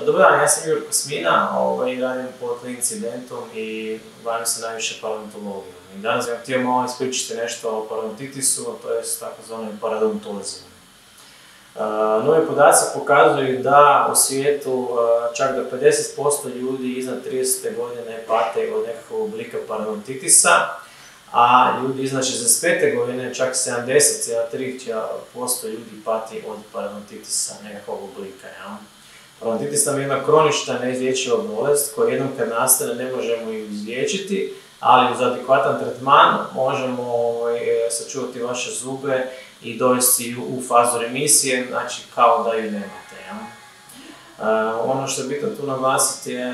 Dobar dan, ja sam Igor Kosmina, radim po klinici Dentom i bavim se najviše parodontologijom. I danas bih vam htio malo ispričati nešto o parodontitisu, to je takozvanoj parodontozi. Novi podaci pokazuju da u svijetu čak do 50% ljudi iznad 30. godine pate od nekakvog oblika parodontitisa, a ljudi iznad 65. godine čak 70,3% ljudi pati od parodontitisa nekakvog oblika. Parodontitis nam je jedna kronična neizlječiva bolest koja jednom kad nastane ne možemo ju izliječiti, ali uz adekvatan tretman možemo sačuvati vaše zube i dovesti ju u fazu remisije, znači kao da ju nemate. Ono što je bitno tu naglasiti je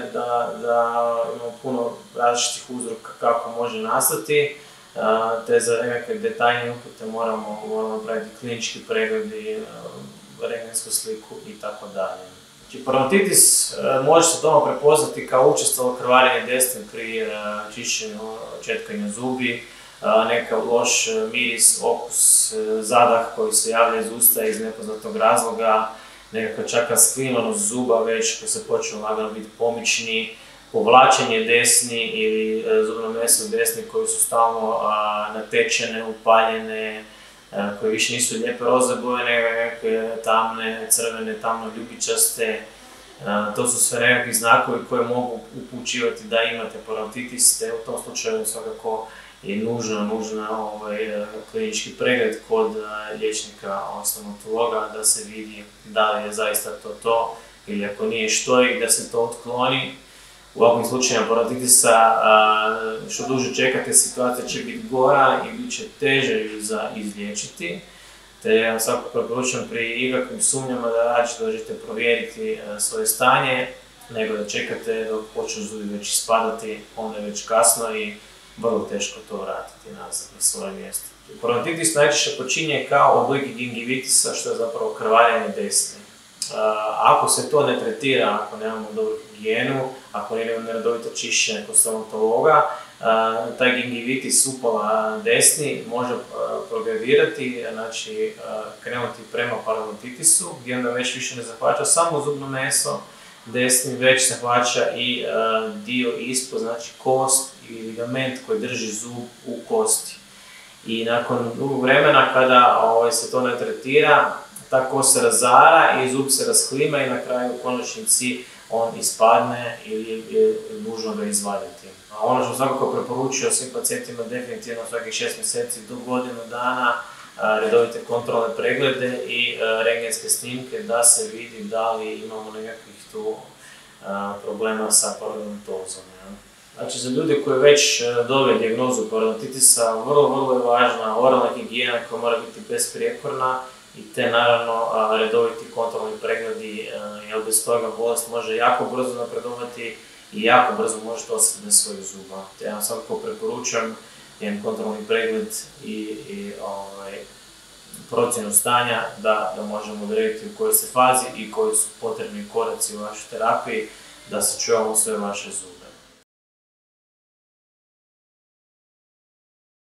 da imamo puno različitih uzroka kako može nastati, te za nekakve detaljnije upute moramo praviti klinički pregledi, rentgensku sliku i tako dalje. Znači, parodontitis može se doma prepoznati kao učestalo krvarenje desne pri čišćenju, četkanju zubi, nekav loš miris, okus, zadah koji se javlja iz usta iz nepoznatog razloga, nekakva čak rasklimanost zuba već koji se počne lagano biti pomični, povlačenje desni ili zubno meso desni koji su stalno natečene, upaljene, koje više nisu lijepe roze boje, nego neke tamne, crvene, tamno ljubičaste. To su sve nekakvi znakovi koje mogu upućivati da imate parodontitis, te u tom slučaju svakako je nužno klinički pregled kod liječnika stomatologa da se vidi da li je zaista to ili ako nije što je da se to otkloni. U ovakvim slučajima parodonitisa što duže čekate, situacija će biti gora i bit će teže za izliječiti. Te ja svakako preporučujem pri ikakvim sumnjama da rađe dođete provjeriti svoje stanje, nego da čekate dok počnu zubi već ispadati, onda je već kasno i vrlo teško to vratiti nazad na svoje mjesto. Parodontitis najčešće počinje kao oblik gingivitisa, što je zapravo krvarenje desne. Ako se to ne tretira, ako nemamo dobru higijenu, ako nemamo neredovito čišćenje kod stomatologa, taj gingivitis upala desni može progredirati, znači krenuti prema parodontitisu, gdje onda već više ne zahvaća samo zubno meso desni, već se hvaća i dio ispod, znači kost ili ligament koji drži zub u kosti. I nakon dugog vremena kada se to ne tretira, ta kost se razara i zub se rasklima i na kraju u konačnici on ispadne ili je nužno ga izvaditi. A ono što svakako preporučujem svim pacijentima definitivno svakih 6 mjeseci do godinu dana redovite kontrolne preglede i rentgenske snimke da se vidi da li imamo nekakvih tu problema sa parodontozom. Znači za ljude koji već dobiju dijagnozu parodontitisa vrlo je važna oralna higijena koja mora biti besprijekorna i te naravno redoviti kontrolni pregledi, jer bez toga bolest može jako brzo napredovati i jako brzo možete ostati bez svojih zuba. Te ja vam svakako preporučujem jedan kontrolni pregled i procjenu stanja da možemo odrediti u kojoj ste fazi i koji su potrebni koraci u vašoj terapiji da sačuvamo sve vaše zube.